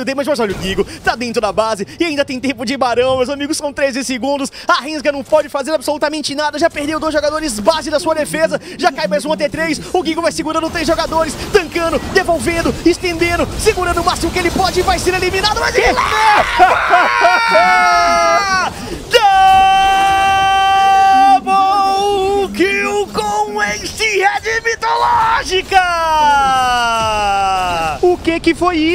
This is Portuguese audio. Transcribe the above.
do damage, mas olha o Gigo, tá dentro da base e ainda tem tempo de barão, meus amigos, são 13 segundos. A Rensga não pode fazer absolutamente nada, já perdeu 2 jogadores base da sua defesa, já cai mais um AT3, o Gigo vai segurando 3 jogadores, tancando, devolvendo, estendendo, segurando o máximo que ele pode e vai ser eliminado, mas ele Double kill com Ace Red Mitológica! O que foi isso?